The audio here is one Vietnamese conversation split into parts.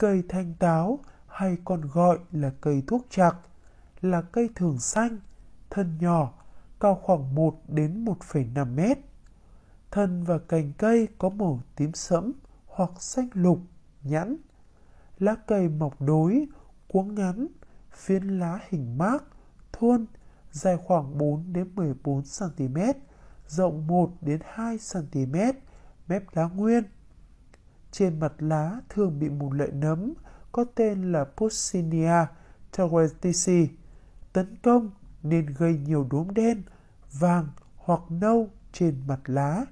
Cây thanh táo hay còn gọi là cây thuốc trạc là cây thường xanh, thân nhỏ, cao khoảng 1 đến 1,5 mét. Thân và cành cây có màu tím sẫm hoặc xanh lục, nhẵn. Lá cây mọc đối, cuống ngắn, phiến lá hình mác, thuôn, dài khoảng 4 đến 14 cm, rộng 1 đến 2 cm, mép lá nguyên. Trên mặt lá thường bị một loại nấm có tên là Puccinia tawetisi tấn công nên gây nhiều đốm đen, vàng hoặc nâu trên mặt lá.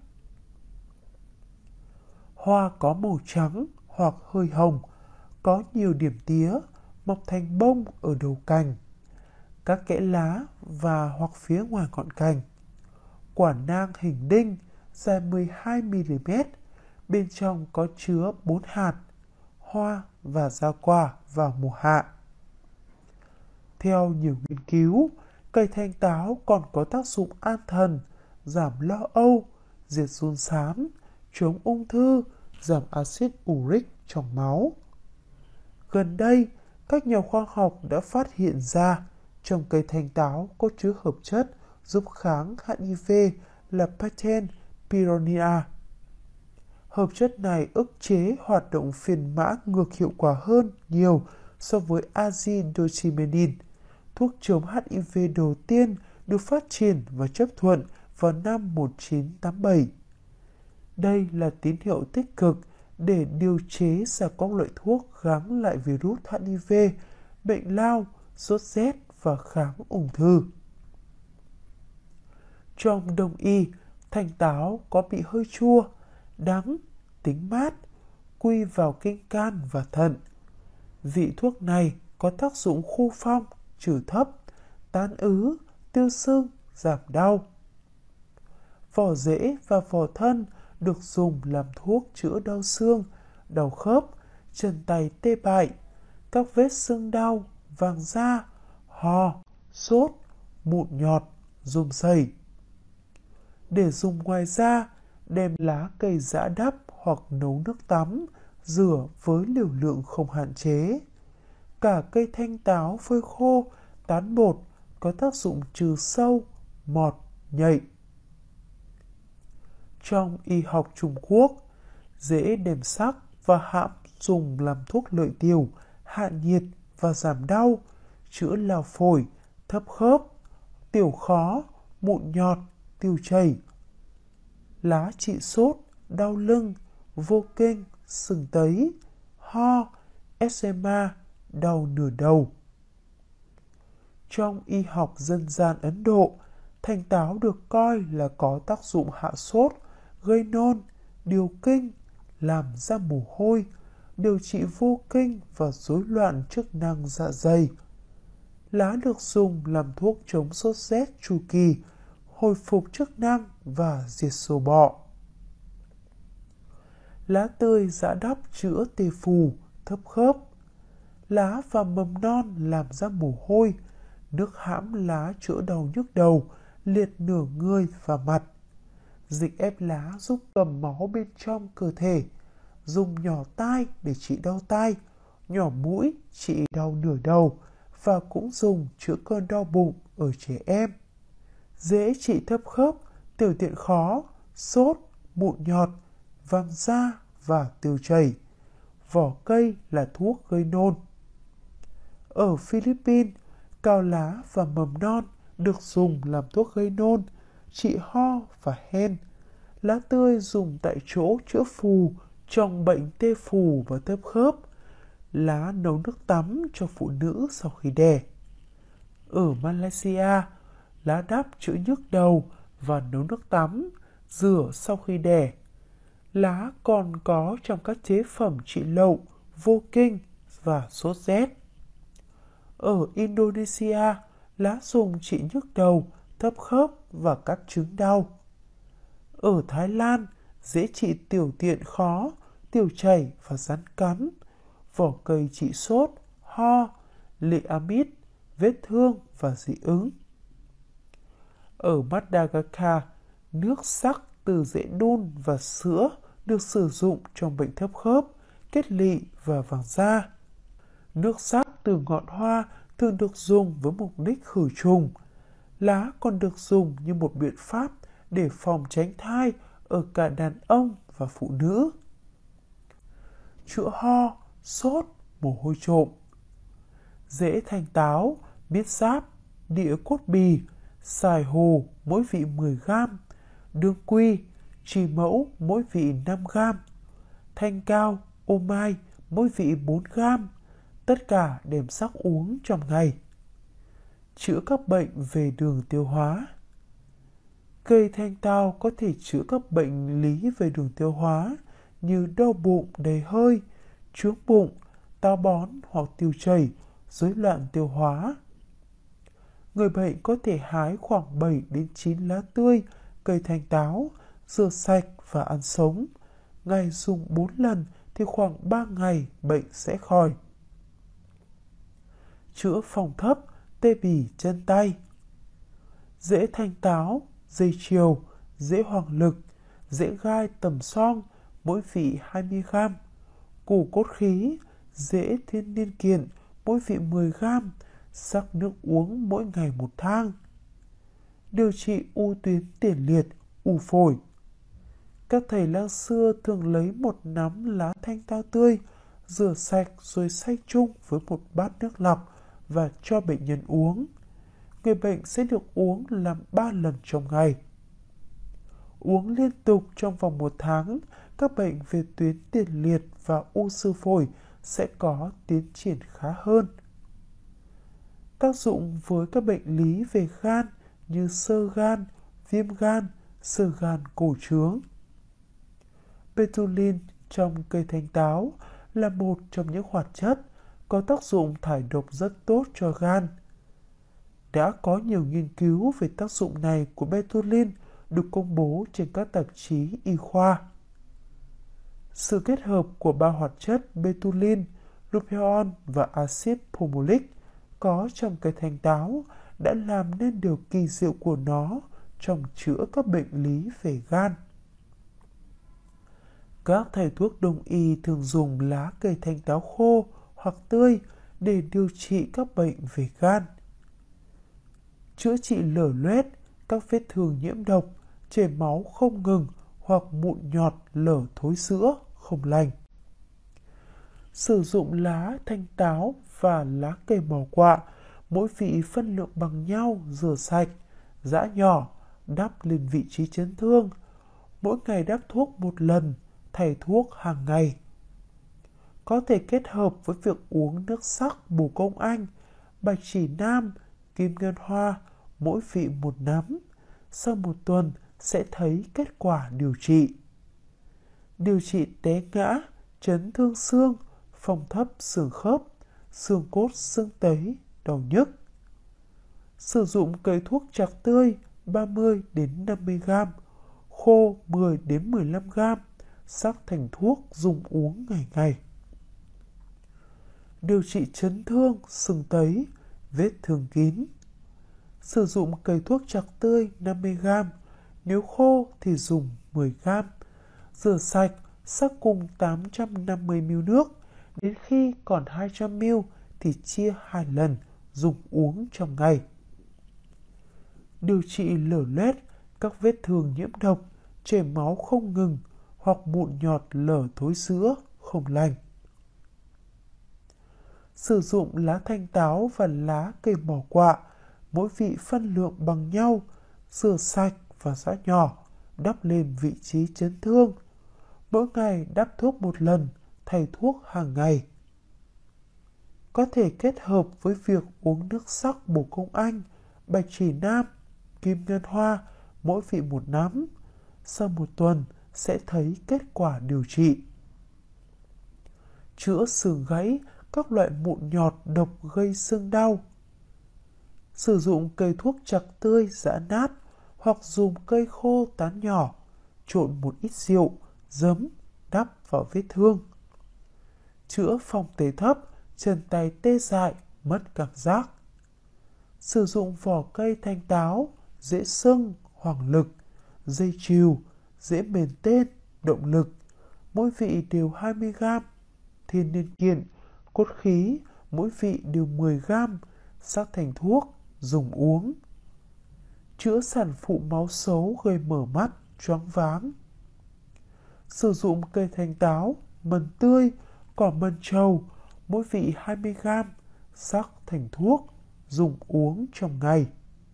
Hoa có màu trắng hoặc hơi hồng, có nhiều điểm tía, mọc thành bông ở đầu cành, các kẽ lá và hoặc phía ngoài ngọn cành. Quả nang hình đinh, dài 12 mm, bên trong có chứa 4 hạt, hoa và ra quả vào mùa hạ. Theo nhiều nghiên cứu, cây thanh táo còn có tác dụng an thần, giảm lo âu, diệt giun xám, chống ung thư, giảm axit uric trong máu. Gần đây, các nhà khoa học đã phát hiện ra trong cây thanh táo có chứa hợp chất giúp kháng HIV là paten pyronia. Hợp chất này ức chế hoạt động phiên mã ngược hiệu quả hơn nhiều so với azidochimenin, thuốc chống HIV đầu tiên được phát triển và chấp thuận vào năm 1987. Đây là tín hiệu tích cực để điều chế ra các loại thuốc kháng lại virus HIV, bệnh lao, sốt rét và kháng ung thư. Trong đông y, thanh táo có bị hơi chua, đắng, tính mát, quy vào kinh can và thận. Vị thuốc này có tác dụng khu phong, trừ thấp, tán ứ, tiêu sưng, giảm đau. Vỏ rễ và vỏ thân được dùng làm thuốc chữa đau xương, đau khớp, chân tay tê bại, các vết sưng đau, vàng da, ho, sốt, mụn nhọt, rôm sầy. Để dùng ngoài ra, đem lá cây giã đắp hoặc nấu nước tắm, rửa với liều lượng không hạn chế. Cả cây thanh táo phơi khô, tán bột có tác dụng trừ sâu, mọt, nhạy. Trong y học Trung Quốc, rễ đềm sắc và hãm dùng làm thuốc lợi tiểu, hạ nhiệt và giảm đau, chữa lao phổi, thấp khớp, tiểu khó, mụn nhọt, tiêu chảy. Lá trị sốt, đau lưng, vô kinh, sưng tấy, ho, eczema, đau nửa đầu. Trong y học dân gian Ấn Độ, thanh táo được coi là có tác dụng hạ sốt, gây nôn, điều kinh, làm ra mồ hôi, điều trị vô kinh và rối loạn chức năng dạ dày. Lá được dùng làm thuốc chống sốt rét chu kỳ, hồi phục chức năng và diệt sâu bọ. Lá tươi giã đắp chữa tê phù, thấp khớp. Lá và mầm non làm ra mồ hôi, nước hãm lá chữa đau nhức đầu, liệt nửa người và mặt. Dịch ép lá giúp cầm máu bên trong cơ thể, dùng nhỏ tai để trị đau tai, nhỏ mũi trị đau nửa đầu và cũng dùng chữa cơn đau bụng ở trẻ em. Dễ trị thấp khớp, tiểu tiện khó, sốt, mụn nhọt, vàng da và tiêu chảy. Vỏ cây là thuốc gây nôn. Ở Philippines, cao lá và mầm non được dùng làm thuốc gây nôn, trị ho và hen. Lá tươi dùng tại chỗ chữa phù trong bệnh tê phù và thấp khớp. Lá nấu nước tắm cho phụ nữ sau khi đẻ. Ở Malaysia, lá đắp chữa nhức đầu và nấu nước tắm, rửa sau khi đẻ. Lá còn có trong các chế phẩm trị lậu, vô kinh và sốt rét. Ở Indonesia, lá dùng trị nhức đầu, thấp khớp và các chứng đau. Ở Thái Lan, dễ trị tiểu tiện khó, tiểu chảy và rắn cắn. Vỏ cây trị sốt, ho, lệ amid, vết thương và dị ứng. Ở Madagascar, nước sắc từ rễ đun và sữa được sử dụng trong bệnh thấp khớp, kết lị và vàng da. Nước sắc từ ngọn hoa thường được dùng với mục đích khử trùng. Lá còn được dùng như một biện pháp để phòng tránh thai ở cả đàn ông và phụ nữ. Chữa ho, sốt, mồ hôi trộm. Rễ thanh táo, miết giáp, đĩa cốt bì, xài hồ mỗi vị 10g, đương quy, trì mẫu mỗi vị 5g, thanh cao, ô mai mỗi vị 4g, tất cả đem sắc uống trong ngày. Chữa các bệnh về đường tiêu hóa. Cây thanh tao có thể chữa các bệnh lý về đường tiêu hóa như đau bụng đầy hơi, chướng bụng, táo bón hoặc tiêu chảy, rối loạn tiêu hóa. Người bệnh có thể hái khoảng 7 đến 9 lá tươi cây thanh táo, rửa sạch và ăn sống. Ngày dùng 4 lần thì khoảng 3 ngày bệnh sẽ khỏi. Chữa phòng thấp, tê bì chân tay. Rễ thanh táo, dây chiều, rễ hoàng lực, rễ gai tầm xoong mỗi vị 20g, củ cốt khí, rễ thiên niên kiện mỗi vị 10g, sắc nước uống mỗi ngày 1 thang. Điều trị u tuyến tiền liệt, u phổi. Các thầy lang xưa thường lấy một nắm lá thanh tao tươi, rửa sạch rồi xay chung với một bát nước lọc và cho bệnh nhân uống. Người bệnh sẽ được uống làm 3 lần trong ngày. Uống liên tục trong vòng 1 tháng, các bệnh về tuyến tiền liệt và u xư phổi sẽ có tiến triển khá hơn. Tác dụng với các bệnh lý về gan như xơ gan, viêm gan, xơ gan cổ trướng. Betulin trong cây thanh táo là một trong những hoạt chất có tác dụng thải độc rất tốt cho gan. Đã có nhiều nghiên cứu về tác dụng này của betulin được công bố trên các tạp chí y khoa. Sự kết hợp của 3 hoạt chất betulin, lutein và axit pumolic có trong cây thanh táo đã làm nên điều kỳ diệu của nó trong chữa các bệnh lý về gan. Các thầy thuốc đông y thường dùng lá cây thanh táo khô hoặc tươi để điều trị các bệnh về gan. Chữa trị lở loét, các vết thương nhiễm độc, chảy máu không ngừng hoặc mụn nhọt lở thối rữa không lành. Sử dụng lá thanh táo và lá cây màu quạ, mỗi vị phân lượng bằng nhau, rửa sạch, giã nhỏ, đắp lên vị trí chấn thương. Mỗi ngày đắp thuốc 1 lần, thay thuốc hàng ngày. Có thể kết hợp với việc uống nước sắc bổ công anh, bạch chỉ nam, kim ngân hoa, mỗi vị 1 nắm. Sau 1 tuần sẽ thấy kết quả điều trị. Điều trị té ngã, chấn thương xương, phòng thấp xương khớp, xương cốt xương tấy, đau nhức. Sử dụng cây thuốc trạc tươi 30 đến 50g, khô 10 đến 15g, sắc thành thuốc dùng uống ngày ngày. Điều trị chấn thương, sưng tấy, vết thương kín. Sử dụng cây thuốc trạc tươi 50g, nếu khô thì dùng 10g. Rửa sạch, sắc cùng 850ml nước, đến khi còn 200ml thì chia 2 lần, dùng uống trong ngày. Điều trị lở loét, các vết thương nhiễm độc, chảy máu không ngừng hoặc mụn nhọt lở thối rữa không lành. Sử dụng lá thanh táo và lá cây mỏ quạ, mỗi vị phân lượng bằng nhau, rửa sạch và giã nhỏ, đắp lên vị trí chấn thương. Mỗi ngày đắp thuốc 1 lần, thay thuốc hàng ngày. Có thể kết hợp với việc uống nước sắc bổ công anh, bạch chỉ nam, kim ngân hoa, mỗi vị 1 nắm. Sau 1 tuần sẽ thấy kết quả điều trị. Chữa xương gãy, các loại mụn nhọt độc gây xương đau. Sử dụng cây thuốc trạc tươi giã nát hoặc dùng cây khô tán nhỏ, trộn một ít rượu, giấm, đắp vào vết thương. Chữa phòng tê thấp, chân tay tê dại, mất cảm giác. Sử dụng vỏ cây thanh táo, rễ sưng, hoàng lực, dây chiều, rễ mền tên, động lực, mỗi vị đều 20g, thiên niên kiện, cốt khí, mỗi vị đều 10 gram, sắc thành thuốc, dùng uống. Chữa sản phụ máu xấu gây mở mắt, choáng váng. Sử dụng cây thanh táo, mần tươi, cỏ mần trầu, mỗi vị 20 gram, sắc thành thuốc, dùng uống trong ngày.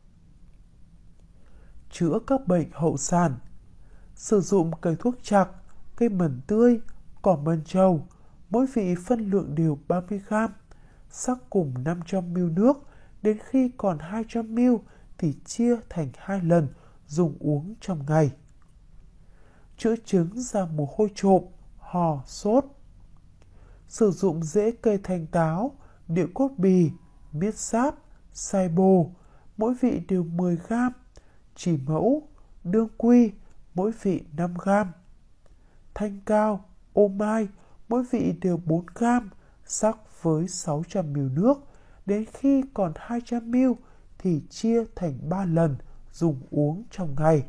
Chữa các bệnh hậu sản. Sử dụng cây thuốc trặc, cây mần tươi, cỏ mần trầu, mỗi vị phân lượng đều 30 gram, sắc cùng 500 ml nước, đến khi còn 200 ml thì chia thành 2 lần, dùng uống trong ngày. Chữa chứng ra mồ hôi trộm, hò, sốt. Sử dụng rễ cây thanh táo, địa cốt bì, miết sáp, sai bồ, mỗi vị đều 10 gram, chỉ mẫu, đương quy, mỗi vị 5 gram. Thanh cao, ô mai, mỗi vị đều 4 gram, sắc với 600 ml nước, đến khi còn 200 ml thì chia thành 3 lần, dùng uống trong ngày.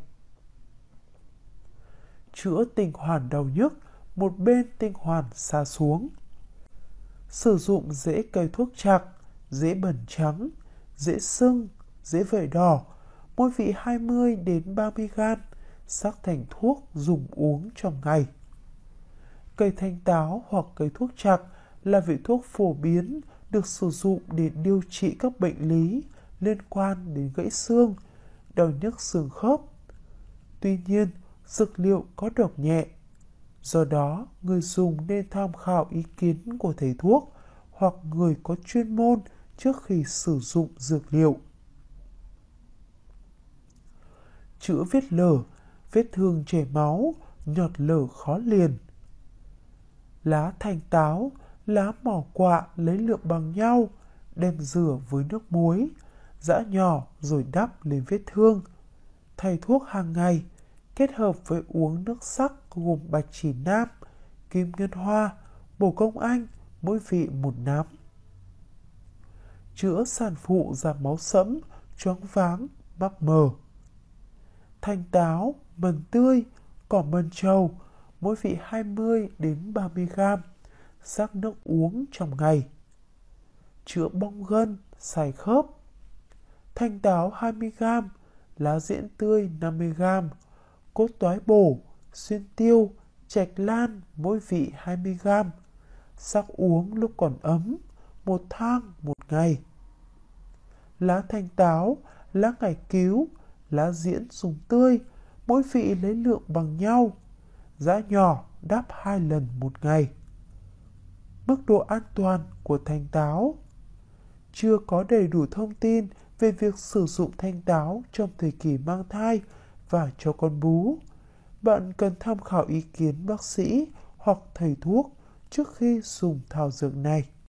Chữa tinh hoàn đau nhức, một bên tinh hoàn sa xuống. Sử dụng rễ cây thuốc trặc, rễ bẩn trắng, rễ sưng, rễ vẩy đỏ, mỗi vị 20 đến 30 gram, sắc thành thuốc, dùng uống trong ngày. Cây thanh táo hoặc cây thuốc trặc là vị thuốc phổ biến được sử dụng để điều trị các bệnh lý liên quan đến gãy xương, đau nhức xương khớp. Tuy nhiên, dược liệu có độc nhẹ. Do đó, người dùng nên tham khảo ý kiến của thầy thuốc hoặc người có chuyên môn trước khi sử dụng dược liệu. Chữa vết lở, vết thương chảy máu, nhọt lở khó liền. Lá thanh táo, lá mỏ quạ lấy lượng bằng nhau, đem rửa với nước muối, giã nhỏ rồi đắp lên vết thương. Thay thuốc hàng ngày, kết hợp với uống nước sắc gồm bạch chỉ nam, kim ngân hoa, bổ công anh, mỗi vị 1 nắm. Chữa sản phụ giảm máu sẫm, choáng váng, mắt mờ. Thanh táo, mần tươi, cỏ mần trầu, mỗi vị 20 đến 30 gram, sắc nước uống trong ngày. Chữa bong gân, sài khớp. Thanh táo 20 gram, lá diễn tươi 50 gram, cốt toái bổ, xuyên tiêu, trạch lan, mỗi vị 20 gram, sắc uống lúc còn ấm, 1 thang 1 ngày. Lá thanh táo, lá ngải cứu, lá diễn dùng tươi, mỗi vị lấy lượng bằng nhau, giã nhỏ đắp 2 lần 1 ngày. Mức độ an toàn của thanh táo. Chưa có đầy đủ thông tin về việc sử dụng thanh táo trong thời kỳ mang thai và cho con bú. Bạn cần tham khảo ý kiến bác sĩ hoặc thầy thuốc trước khi dùng thảo dược này.